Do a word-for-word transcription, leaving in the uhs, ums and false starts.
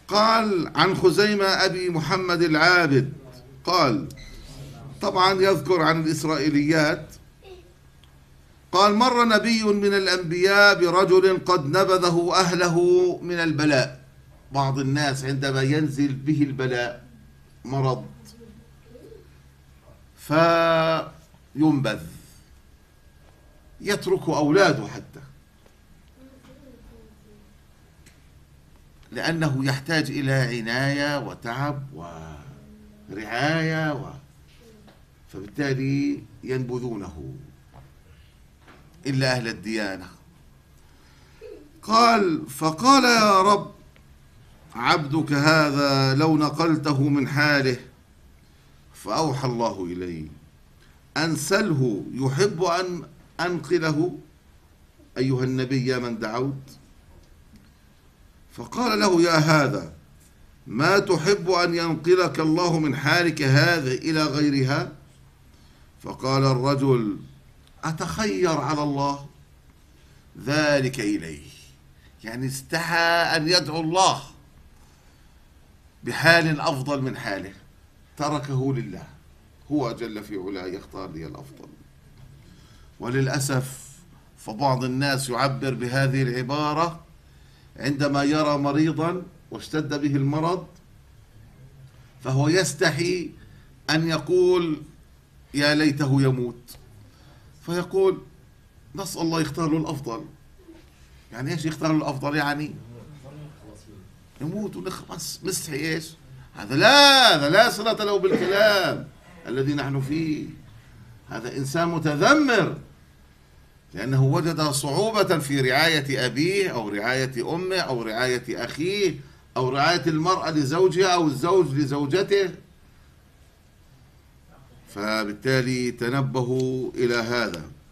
قال عن خزيمة أبي محمد العابد قال، طبعا يذكر عن الإسرائيليات، قال مر نبي من الأنبياء برجل قد نبذه أهله من البلاء. بعض الناس عندما ينزل به البلاء، مرض، فينبذ، يترك أولاده حتى، لأنه يحتاج إلى عناية وتعب ورعاية و... فبالتالي ينبذونه إلا أهل الديانة. قال فقال يا رب عبدك هذا لو نقلته من حاله، فأوحى الله إليه أن سله يحب أن أنقله أيها النبي يا من دعوت. فقال له يا هذا ما تحب أن ينقلك الله من حالك هذه إلى غيرها؟ فقال الرجل أتخير على الله ذلك إليه، يعني استحى أن يدعو الله بحال أفضل من حاله، تركه لله، هو جل في علاه يختار لي الأفضل. وللأسف فبعض الناس يعبر بهذه العبارة عندما يرى مريضا واشتد به المرض، فهو يستحي أن يقول يا ليته يموت، فيقول نسأل الله يختار له الأفضل. يعني إيش يختار له الأفضل؟ يعني يموت ونخلص، مستحي إيش هذا؟ لا، هذا لا صلة له بالكلام الذي نحن فيه. هذا إنسان متذمر لأنه وجد صعوبة في رعاية أبيه أو رعاية أمه أو رعاية أخيه أو رعاية المرأة لزوجها أو الزوج لزوجته، فبالتالي تنبهوا إلى هذا.